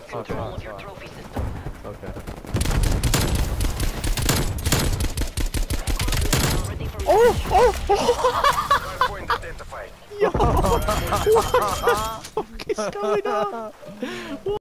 control of your trophy system. Okay. Ready for Point identified. Yo! What the fuck is going on?